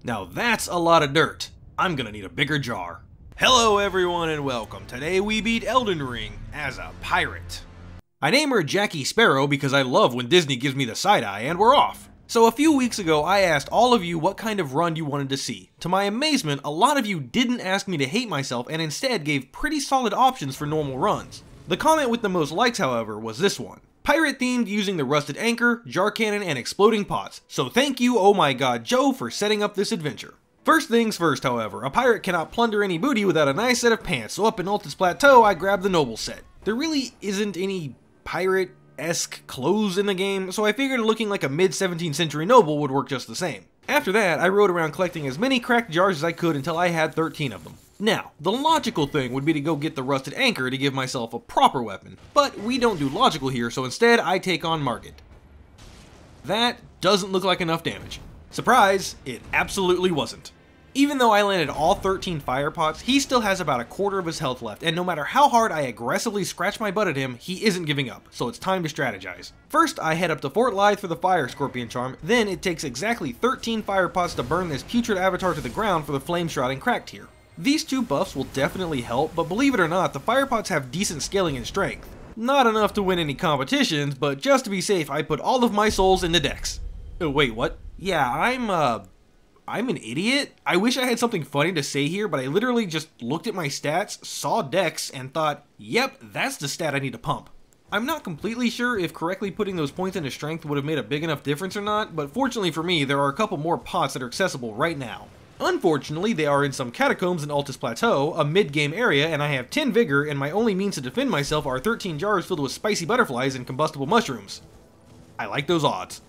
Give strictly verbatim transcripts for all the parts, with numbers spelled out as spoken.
Now that's a lot of dirt. I'm gonna need a bigger jar. Hello everyone and welcome. Today we beat Elden Ring as a pirate. I name her Jackie Sparrow because I love when Disney gives me the side eye, and we're off. So a few weeks ago I asked all of you what kind of run you wanted to see. To my amazement, a lot of you didn't ask me to hate myself and instead gave pretty solid options for normal runs. The comment with the most likes, however, was this one. Pirate themed using the rusted anchor, jar cannon, and exploding pots. So thank you, oh my god, Joe, for setting up this adventure. First things first, however, a pirate cannot plunder any booty without a nice set of pants, so up in Altus Plateau I grabbed the noble set. There really isn't any pirate-esque clothes in the game, so I figured looking like a mid seventeenth century noble would work just the same. After that, I rode around collecting as many cracked jars as I could until I had thirteen of them. Now, the logical thing would be to go get the rusted anchor to give myself a proper weapon, but we don't do logical here, so instead I take on Margit. That doesn't look like enough damage. Surprise, it absolutely wasn't. Even though I landed all thirteen fire pots, he still has about a quarter of his health left, and no matter how hard I aggressively scratch my butt at him, he isn't giving up, so it's time to strategize. First, I head up to Fort Lythe for the fire scorpion charm, then it takes exactly thirteen fire pots to burn this putrid avatar to the ground for the flame shroud and cracked tier. These two buffs will definitely help, but believe it or not, the fire pots have decent scaling and strength. Not enough to win any competitions, but just to be safe, I put all of my souls into Dex. Oh, wait, what? Yeah, I'm, uh... I'm an idiot. I wish I had something funny to say here, but I literally just looked at my stats, saw Dex, and thought, yep, that's the stat I need to pump. I'm not completely sure if correctly putting those points into strength would have made a big enough difference or not, but fortunately for me, there are a couple more pots that are accessible right now. Unfortunately, they are in some catacombs in Altus Plateau, a mid-game area, and I have ten vigor, and my only means to defend myself are thirteen jars filled with spicy butterflies and combustible mushrooms. I like those odds.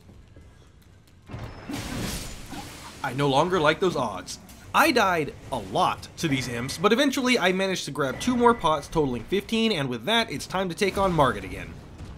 I no longer like those odds. I died a lot to these imps, but eventually I managed to grab two more pots totaling fifteen, and with that, it's time to take on Margit again.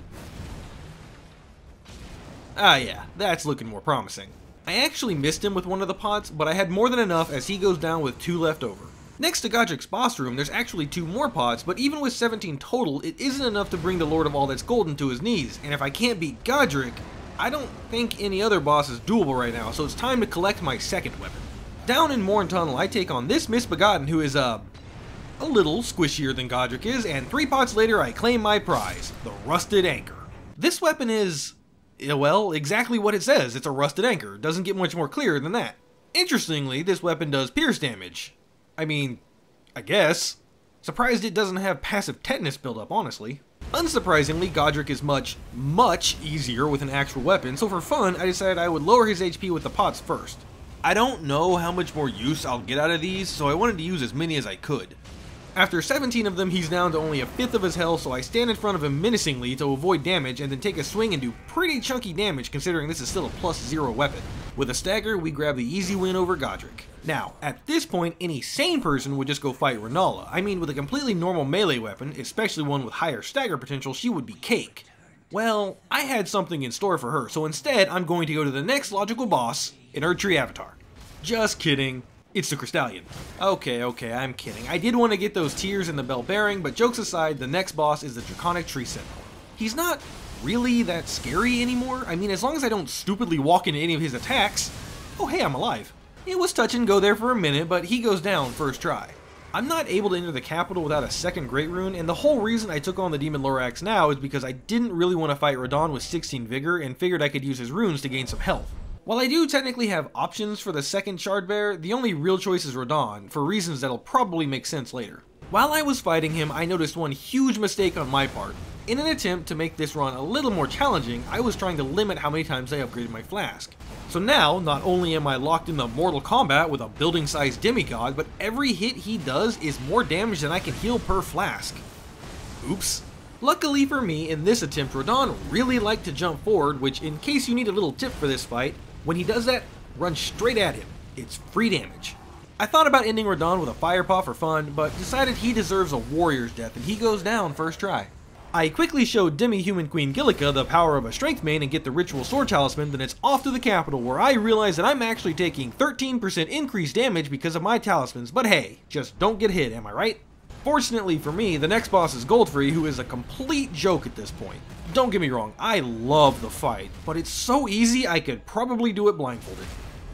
Ah yeah, that's looking more promising. I actually missed him with one of the pots, but I had more than enough as he goes down with two left over. Next to Godric's boss room, there's actually two more pots, but even with seventeen total, it isn't enough to bring the Lord of All That's Golden to his knees, and if I can't beat Godric, I don't think any other boss is doable right now, so it's time to collect my second weapon. Down in Morn Tunnel, I take on this Misbegotten who is, uh, a little squishier than Godric is, and three pots later I claim my prize, the Rusted Anchor. This weapon is, well, exactly what it says, it's a rusted anchor. Doesn't get much more clear than that. Interestingly, this weapon does pierce damage. I mean, I guess. Surprised it doesn't have passive tetanus buildup, honestly. Unsurprisingly, Godric is much, much easier with an actual weapon, so for fun, I decided I would lower his H P with the pots first. I don't know how much more use I'll get out of these, so I wanted to use as many as I could. After seventeen of them, he's down to only a fifth of his health, so I stand in front of him menacingly to avoid damage and then take a swing and do pretty chunky damage considering this is still a plus zero weapon. With a stagger, we grab the easy win over Godric. Now, at this point, any sane person would just go fight Renala. I mean, with a completely normal melee weapon, especially one with higher stagger potential, she would be cake. Well, I had something in store for her, so instead, I'm going to go to the next logical boss, an Erdtree Avatar. Just kidding. It's the Crystallion. Okay, okay, I'm kidding. I did want to get those tears in the bell bearing, but jokes aside, the next boss is the Draconic Tree Sentinel. He's not really that scary anymore. I mean, as long as I don't stupidly walk into any of his attacks. Oh hey, I'm alive. It was touch and go there for a minute, but he goes down first try. I'm not able to enter the capital without a second Great Rune, and the whole reason I took on the Demon Lorax now is because I didn't really want to fight Radahn with sixteen Vigor and figured I could use his runes to gain some health. While I do technically have options for the second Shard Bear, the only real choice is Radahn, for reasons that'll probably make sense later. While I was fighting him, I noticed one huge mistake on my part. In an attempt to make this run a little more challenging, I was trying to limit how many times I upgraded my flask. So now, not only am I locked in the Mortal Kombat with a building-sized demigod, but every hit he does is more damage than I can heal per flask. Oops. Luckily for me, in this attempt, Radahn really liked to jump forward, which, in case you need a little tip for this fight, when he does that, run straight at him. It's free damage. I thought about ending Radahn with a fire pot for fun, but decided he deserves a warrior's death and he goes down first try. I quickly showed Demi-Human Queen Gillica the power of a strength main and get the ritual sword talisman, then it's off to the capital where I realize that I'm actually taking thirteen percent increased damage because of my talismans, but hey, just don't get hit, am I right? Fortunately for me, the next boss is Goldfree, who is a complete joke at this point. Don't get me wrong, I love the fight, but it's so easy I could probably do it blindfolded.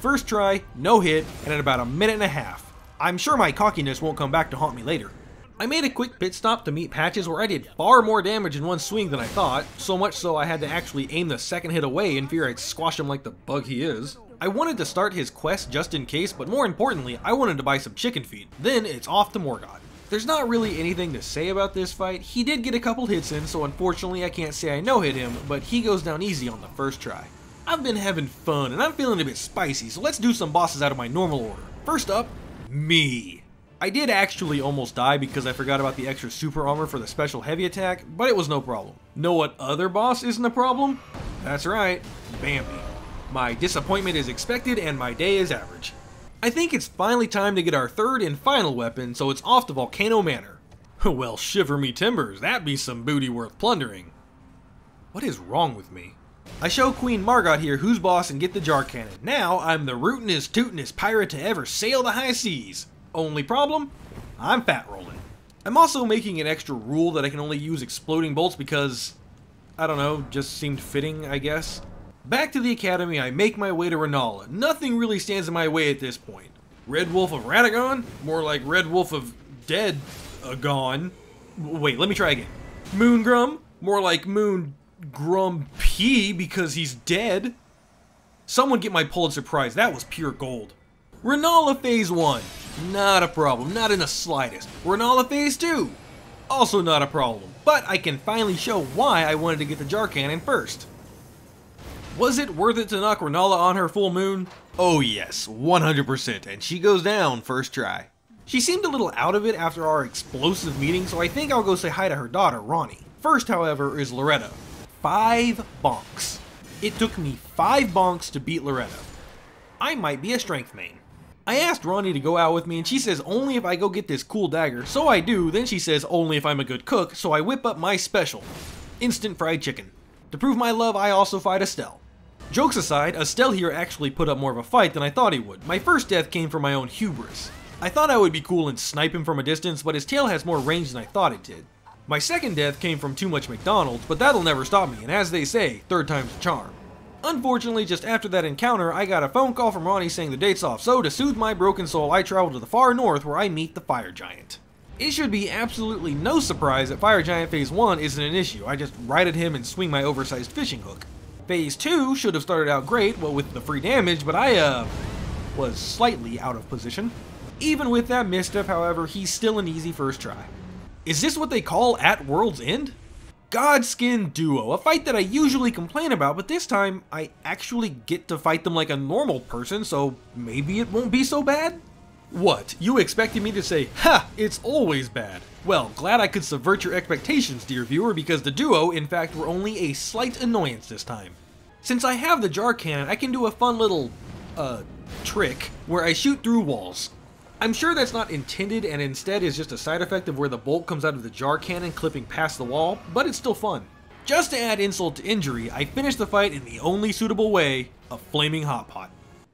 First try, no hit, and in about a minute and a half. I'm sure my cockiness won't come back to haunt me later. I made a quick pit stop to meet patches where I did far more damage in one swing than I thought, so much so I had to actually aim the second hit away in fear I'd squash him like the bug he is. I wanted to start his quest just in case, but more importantly, I wanted to buy some chicken feed. Then it's off to Morgoth. There's not really anything to say about this fight. He did get a couple hits in, so unfortunately I can't say I no-hit him, but he goes down easy on the first try. I've been having fun, and I'm feeling a bit spicy, so let's do some bosses out of my normal order. First up, me. I did actually almost die because I forgot about the extra super armor for the special heavy attack, but it was no problem. Know what other boss isn't a problem? That's right, Bambi. My disappointment is expected and my day is average. I think it's finally time to get our third and final weapon, so it's off to Volcano Manor. Well, shiver me timbers, that be some booty worth plundering. What is wrong with me? I show Queen Margot here who's boss and get the jar cannon. Now I'm the rootinest tootinest pirate to ever sail the high seas. Only problem? I'm fat rolling. I'm also making an extra rule that I can only use exploding bolts because, I don't know, just seemed fitting, I guess. Back to the academy, I make my way to Renala. Nothing really stands in my way at this point. Red Wolf of Radagon? More like Red Wolf of Dead Agon. Wait, let me try again. Moongrum? More like Moon Grum P because he's dead. Someone get my Pulitzer Prize, that was pure gold. Renala Phase one. Not a problem, not in the slightest. Renala Phase two. Also not a problem, but I can finally show why I wanted to get the jar cannon first. Was it worth it to knock Renala on her full moon? Oh yes, one hundred percent, and she goes down first try. She seemed a little out of it after our explosive meeting, so I think I'll go say hi to her daughter, Ronnie. First, however, is Loretta. Five bonks. It took me five bonks to beat Loretta. I might be a strength main. I asked Ronnie to go out with me and she says only if I go get this cool dagger, so I do. Then she says only if I'm a good cook, so I whip up my special. Instant fried chicken. To prove my love, I also fight Estelle. Jokes aside, Estelle here actually put up more of a fight than I thought he would. My first death came from my own hubris. I thought I would be cool and snipe him from a distance, but his tail has more range than I thought it did. My second death came from too much McDonald's, but that'll never stop me, and as they say, third time's a charm. Unfortunately, just after that encounter, I got a phone call from Ronnie saying the date's off, so to soothe my broken soul, I travel to the far north where I meet the Fire Giant. It should be absolutely no surprise that Fire Giant Phase one isn't an issue. I just ride at him and swing my oversized fishing hook. Phase two should have started out great, well with the free damage, but I, uh, was slightly out of position. Even with that misstep, however, he's still an easy first try. Is this what they call At World's End? Godskin Duo, a fight that I usually complain about, but this time I actually get to fight them like a normal person, so maybe it won't be so bad? What, you expected me to say, ha, it's always bad? Well, glad I could subvert your expectations, dear viewer, because the duo, in fact, were only a slight annoyance this time. Since I have the jar cannon, I can do a fun little, uh, trick where I shoot through walls. I'm sure that's not intended and instead is just a side effect of where the bolt comes out of the jar cannon clipping past the wall, but it's still fun. Just to add insult to injury, I finished the fight in the only suitable way, a flaming hot pot.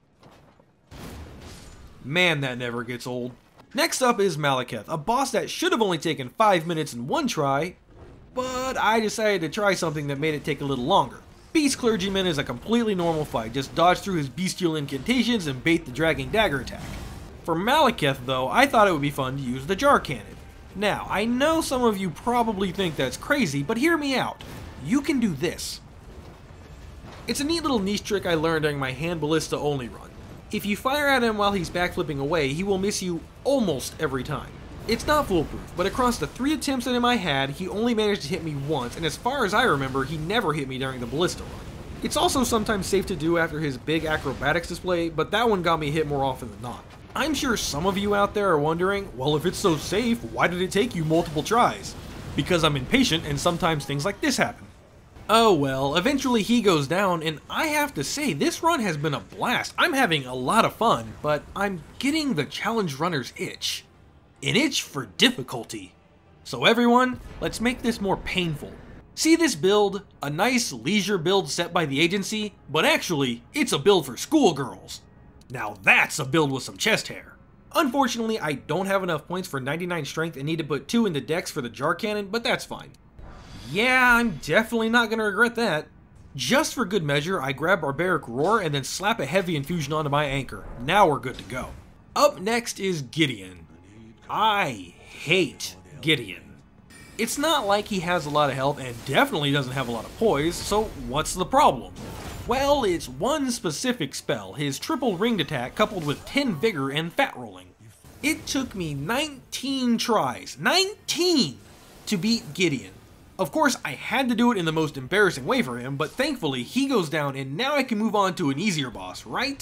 Man, that never gets old. Next up is Malekith, a boss that should have only taken five minutes in one try, but I decided to try something that made it take a little longer. Beast Clergyman is a completely normal fight, just dodge through his bestial incantations and bait the dragging dagger attack. For Malekith though, I thought it would be fun to use the jar cannon. Now, I know some of you probably think that's crazy, but hear me out. You can do this. It's a neat little niche trick I learned during my hand ballista only run. If you fire at him while he's backflipping away, he will miss you almost every time. It's not foolproof, but across the three attempts at him I had, he only managed to hit me once, and as far as I remember, he never hit me during the ballista run. It's also sometimes safe to do after his big acrobatics display, but that one got me hit more often than not. I'm sure some of you out there are wondering, well, if it's so safe, why did it take you multiple tries? Because I'm impatient and sometimes things like this happen. Oh well, eventually he goes down, and I have to say, this run has been a blast. I'm having a lot of fun, but I'm getting the challenge runner's itch. An itch for difficulty. So everyone, let's make this more painful. See this build? A nice leisure build set by the agency, but actually, it's a build for schoolgirls. Now that's a build with some chest hair. Unfortunately, I don't have enough points for ninety-nine strength and need to put two into dex for the jar cannon, but that's fine. Yeah, I'm definitely not going to regret that. Just for good measure, I grab Barbaric Roar and then slap a heavy infusion onto my anchor. Now we're good to go. Up next is Gideon. I hate Gideon. It's not like he has a lot of health and definitely doesn't have a lot of poise, so what's the problem? Well, it's one specific spell, his triple ringed attack coupled with ten vigor and fat rolling. It took me nineteen tries, nineteen, to beat Gideon. Of course, I had to do it in the most embarrassing way for him, but thankfully he goes down and now I can move on to an easier boss, right?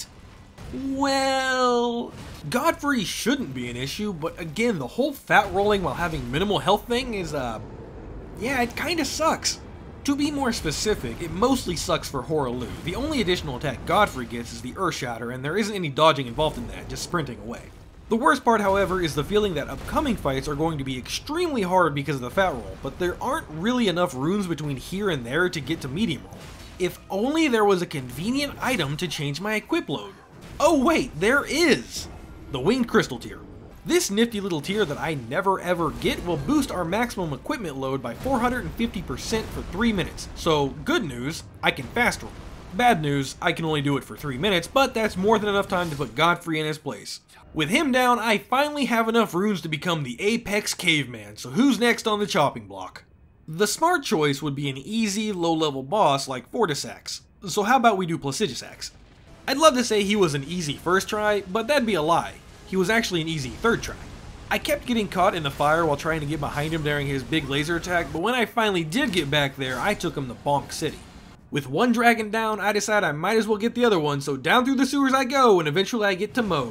Well, Godfrey shouldn't be an issue, but again, the whole fat rolling while having minimal health thing is, uh, yeah, it kinda sucks. To be more specific, it mostly sucks for Horalu. The only additional attack Godfrey gets is the Earth Shatter, and there isn't any dodging involved in that, just sprinting away. The worst part, however, is the feeling that upcoming fights are going to be extremely hard because of the fat roll, but there aren't really enough runes between here and there to get to medium roll. If only there was a convenient item to change my equip load. Oh wait, there is! The Winged Crystal tier. This nifty little tier that I never ever get will boost our maximum equipment load by four hundred fifty percent for three minutes, so good news, I can fast roll. Bad news, I can only do it for three minutes, but that's more than enough time to put Godfrey in his place. With him down, I finally have enough runes to become the Apex Caveman, so who's next on the chopping block? The smart choice would be an easy, low-level boss like Fortisax, so how about we do Placidusax? I'd love to say he was an easy first try, but that'd be a lie. He was actually an easy third try. I kept getting caught in the fire while trying to get behind him during his big laser attack, but when I finally did get back there, I took him to Bonk City. With one dragon down, I decide I might as well get the other one, so down through the sewers I go, and eventually I get to Moog.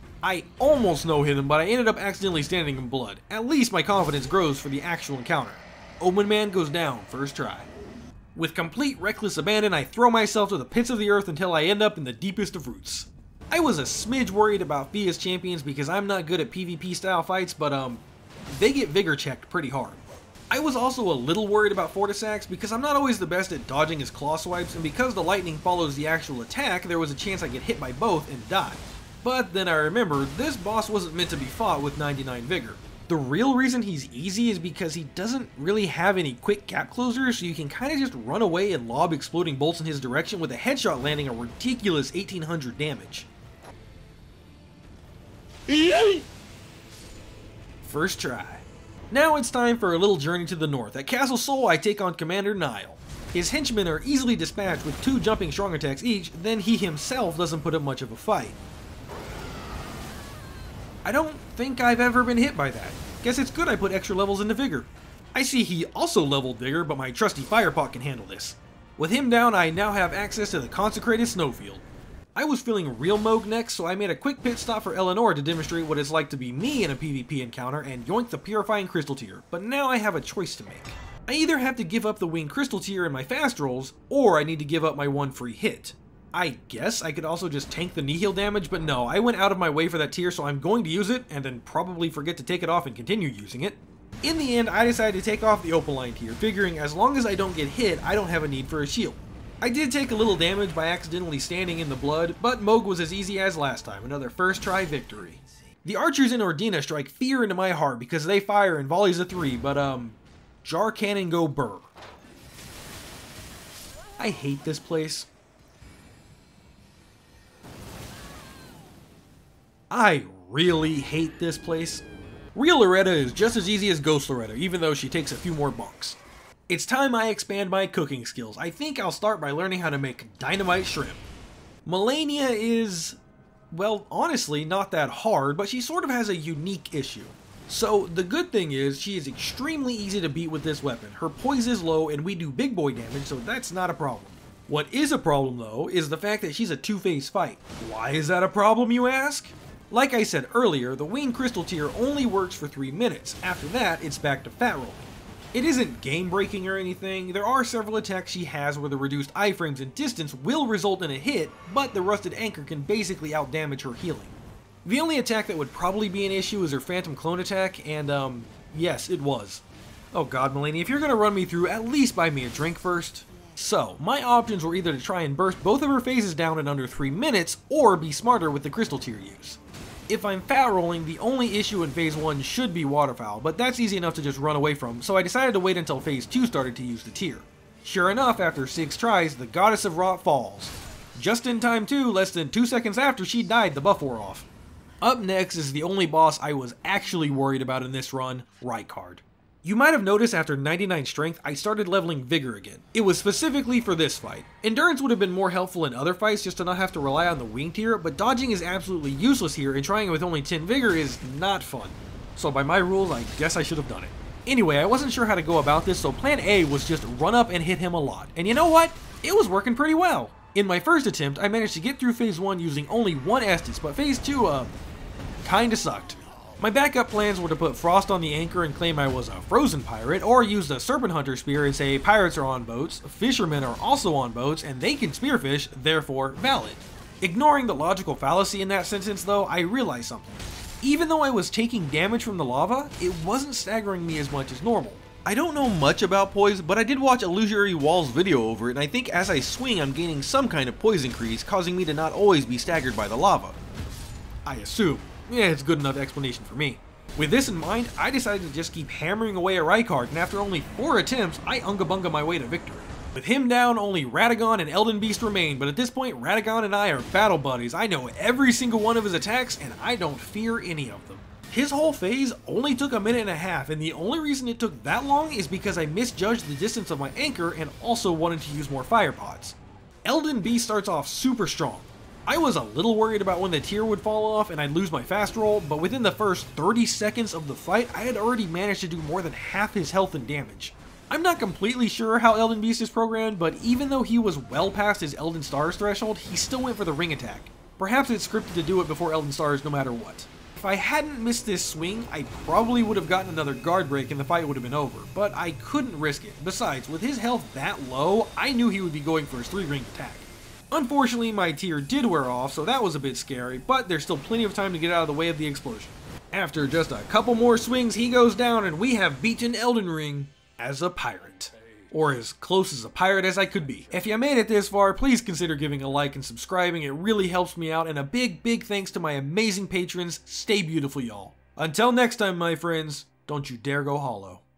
I almost no-hit him, but I ended up accidentally standing in blood. At least my confidence grows for the actual encounter. Omen Man goes down, first try. With complete reckless abandon, I throw myself to the pits of the earth until I end up in the deepest of roots. I was a smidge worried about Fia's champions because I'm not good at PvP style fights, but um, they get vigor checked pretty hard. I was also a little worried about Fortisax because I'm not always the best at dodging his claw swipes, and because the lightning follows the actual attack, there was a chance I'd get hit by both and die. But then I remembered, this boss wasn't meant to be fought with ninety-nine vigor. The real reason he's easy is because he doesn't really have any quick gap closers, so you can kinda just run away and lob exploding bolts in his direction with a headshot landing a ridiculous eighteen hundred damage. First try. Now it's time for a little journey to the north. At Castle Sol, I take on Commander Nile. His henchmen are easily dispatched with two jumping strong attacks each, then he himself doesn't put up much of a fight. I don't think I've ever been hit by that. Guess it's good I put extra levels into Vigor. I see he also leveled Vigor, but my trusty Firepot can handle this. With him down, I now have access to the consecrated snowfield. I was feeling real Moog next, so I made a quick pit stop for Eleanor to demonstrate what it's like to be me in a PvP encounter and yoink the Purifying Crystal tier, but now I have a choice to make. I either have to give up the Winged Crystal tier in my fast rolls, or I need to give up my one free hit. I guess I could also just tank the Nihil damage, but no, I went out of my way for that tier, so I'm going to use it, and then probably forget to take it off and continue using it. In the end, I decided to take off the Opaline tier, figuring as long as I don't get hit, I don't have a need for a shield. I did take a little damage by accidentally standing in the blood, but Moog was as easy as last time, another first try victory. The archers in Ordina strike fear into my heart because they fire in volleys of three, but um, Jar Cannon go burr. I hate this place. I really hate this place. Real Loretta is just as easy as Ghost Loretta, even though she takes a few more bunks. It's time I expand my cooking skills. I think I'll start by learning how to make dynamite shrimp. Melania is, well, honestly, not that hard, but she sort of has a unique issue. So, the good thing is, she is extremely easy to beat with this weapon. Her poise is low, and we do big boy damage, so that's not a problem. What is a problem, though, is the fact that she's a two-phase fight. Why is that a problem, you ask? Like I said earlier, the Winged Crystal tier only works for three minutes. After that, it's back to fat rolling. It isn't game-breaking or anything. There are several attacks she has where the reduced iframes and distance will result in a hit, but the Rusted Anchor can basically outdamage her healing. The only attack that would probably be an issue is her Phantom Clone attack, and um, yes, it was. Oh god, Melania, if you're gonna run me through, at least buy me a drink first. So, my options were either to try and burst both of her phases down in under three minutes, or be smarter with the Crystal tier use. If I'm fat rolling, the only issue in phase one should be waterfowl, but that's easy enough to just run away from, so I decided to wait until phase two started to use the tier. Sure enough, after six tries, the Goddess of Rot falls. Just in time too, less than two seconds after she died, the buff wore off. Up next is the only boss I was actually worried about in this run, Rykard. You might have noticed after ninety-nine strength, I started leveling Vigor again. It was specifically for this fight. Endurance would have been more helpful in other fights just to not have to rely on the wing tier, but dodging is absolutely useless here and trying it with only ten Vigor is not fun. So by my rules, I guess I should have done it. Anyway, I wasn't sure how to go about this, so plan A was just run up and hit him a lot. And you know what? It was working pretty well. In my first attempt, I managed to get through phase one using only one Estus, but phase two, uh, kinda sucked. My backup plans were to put Frost on the anchor and claim I was a frozen pirate, or use the Serpent Hunter Spear and say pirates are on boats, fishermen are also on boats, and they can spearfish, therefore valid. Ignoring the logical fallacy in that sentence though, I realized something. Even though I was taking damage from the lava, it wasn't staggering me as much as normal. I don't know much about poise, but I did watch Illusory Wall's video over it, and I think as I swing I'm gaining some kind of poise increase, causing me to not always be staggered by the lava. I assume. Yeah, it's good enough explanation for me. With this in mind, I decided to just keep hammering away at Rykard, and after only four attempts, I unga bunga my way to victory. With him down, only Radagon and Elden Beast remain, but at this point, Radagon and I are battle buddies. I know every single one of his attacks, and I don't fear any of them. His whole phase only took a minute and a half, and the only reason it took that long is because I misjudged the distance of my anchor and also wanted to use more fire pods. Elden Beast starts off super strong. I was a little worried about when the tier would fall off and I'd lose my fast roll, but within the first thirty seconds of the fight, I had already managed to do more than half his health and damage. I'm not completely sure how Elden Beast is programmed, but even though he was well past his Elden Stars threshold, he still went for the ring attack. Perhaps it's scripted to do it before Elden Stars no matter what. If I hadn't missed this swing, I probably would have gotten another guard break and the fight would have been over, but I couldn't risk it. Besides, with his health that low, I knew he would be going for his three ring attack. Unfortunately, my tier did wear off, so that was a bit scary, but there's still plenty of time to get out of the way of the explosion. After just a couple more swings, he goes down and we have beaten Elden Ring as a pirate. Or as close as a pirate as I could be. If you made it this far, please consider giving a like and subscribing, it really helps me out, and a big, big thanks to my amazing patrons. Stay beautiful, y'all. Until next time, my friends, don't you dare go hollow.